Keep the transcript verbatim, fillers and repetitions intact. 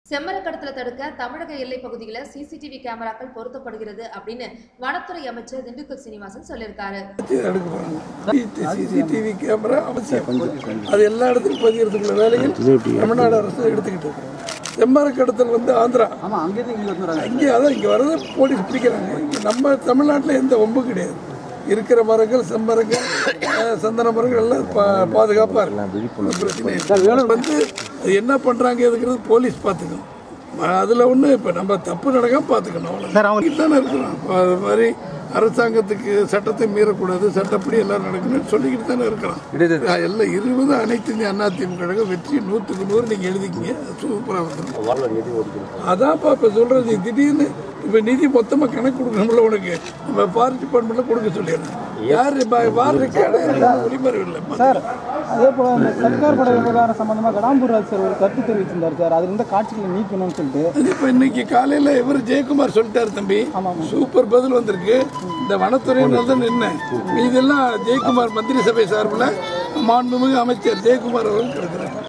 செம்மரக்கடத்தல தடுக்க தமிழக எல்லை பகுதியில சிசிடிவி கேமராக்கள் பொருத்தப்படுகிறது அப்படின்னு வனத்துறை அமைச்சர் திண்டுக்கல் சீனிவாசன் சொல்லியிருக்காரு. சிசிடிவி கேமரா அவசியம், அது எல்லா இடத்துக்கும் பதிகிறதுக்குள்ள வேலைகள் தமிழ்நாடு அரசு எடுத்துக்கிட்டு இருக்கு. செம்மரக்கடத்தல் வந்து ஆந்திரா, இங்கே அதான் இங்கே வரதை போலீஸ் பிடிக்கிறாங்க. நம்ம தமிழ்நாட்டில் எந்த ஒம்பு கிடையாது. இருக்கிற மரங்கள், செம்மரங்கள், சந்தன மரங்கள் எல்லாம் பாதுகாப்பாக இருக்கலாம். வந்து என்ன பண்ணுறாங்க எதுக்குறது போலீஸ் பார்த்துக்கணும். அதில் ஒன்று இப்போ நம்ம தப்பு நடக்காம பார்த்துக்கணும். அவ்வளோ தானே இருக்கிறோம். அது மாதிரி அரசாங்கத்துக்கு சட்டத்தை மீறக்கூடாது, சட்டப்படி எல்லாம் நடக்கணும்னு சொல்லிக்கிட்டு தானே இருக்கிறோம். எல்லாம் இருபது அனைத்து இந்திய அண்ணா திமுக கழகம் வெற்றி நூற்றுக்கு நூறு நீங்கள் எழுதிக்கிங்க, சூப்பராக வந்துடும். அதான்ப்பா இப்போ சொல்கிறது. திடீர்னு இப்போ நிதி மொத்தமாக கணக்கு கொடுக்கணும்ல, உனக்கு நம்ம ஃபாரஸ்ட் டிபார்ட்மெண்ட்ல கொடுக்க சொல்லிடுறோம். யார் ஒளிமறைவு இல்லை சார். அதே போல இந்த சர்க்கார் பட விவகாரம் சம்பந்தமாக கடம்பூர் ராஜ் சார் ஒரு கருத்து தெரிவிச்சிருந்தார் சார். அது இருந்த காட்சிகளை நீக்கணும்னு சொல்லிட்டு இப்போ இன்னைக்கு காலையில் இவர் ஜெயக்குமார் சொல்லிட்டாரு. தம்பி சூப்பர் பதில் வந்திருக்கு. இந்த வனத்துறையினர் தான் நின்று இதெல்லாம் ஜெயக்குமார் மந்திரி சபை சார்பில் மாண்புமிகு அமைச்சர் ஜெயக்குமார் அவர்கள் கிடைக்கிறார்.